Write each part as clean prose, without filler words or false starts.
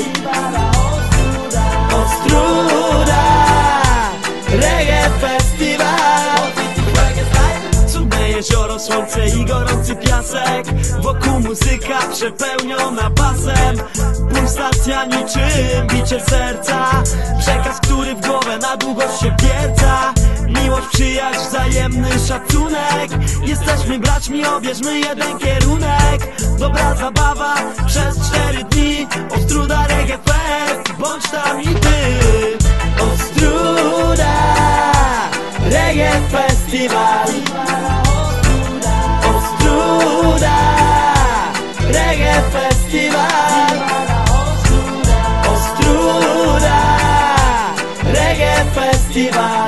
Ostruda, Reggae Festival. Cudne jezioro, słońce i gorący piasek, wokół muzyka przepełniona basem. Pulsacja niczym bicie serca, przekaz, który w głowę na długość się wpierca. Miłość, przyjaźń, wzajemny szacunek, jesteśmy braćmi, obierzmy jeden kierunek. Dobra zabawa przez 4 dni, Ostruda Reggae Fest, bądź tam i ty. Ostruda Reggae Festival. Ostruda Reggae Festival. Ostruda Reggae Festival.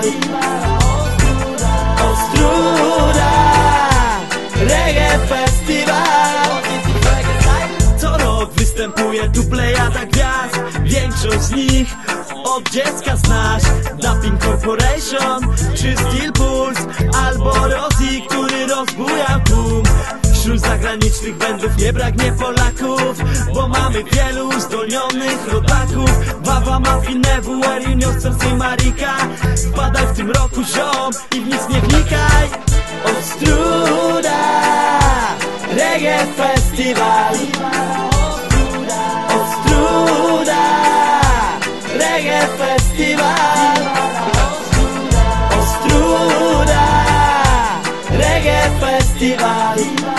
Ostruda Reggae Festival. Co rok występuje tu plejada gwiazd, większość z nich od dziecka znasz. Dumping Corporation czy Steel Pulse, albo Rosie, który rozbuja boom. Wśród zagranicznych bandów nie braknie Polaków, bo mamy wielu zdolnionych rodaków. Wawa, Mafia, WR, Junior, Cersei, Marika. Wpadaj w tym roku, ziom, i w nic nie wnikaj. Ostruda Reggae Festival. Ostruda Reggae Festival. Ostruda Reggae Festival.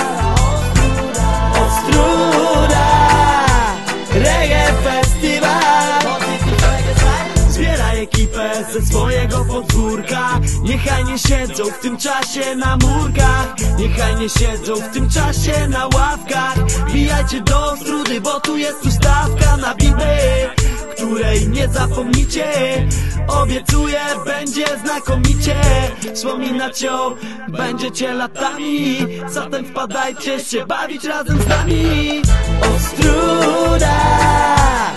Ostruda Reggae Festival. Zbieraj ekipę ze swojego podwórka, niechaj nie siedzą w tym czasie na murkach, niechaj nie siedzą w tym czasie na ławkach. Wbijajcie do Ostrudy, bo tu jest ustawka na bity, której nie zapomnicie. Obiecuję, będzie znakomicie, wspominać ją będziecie latami. Zatem wpadajcie się bawić razem z nami. Ostruda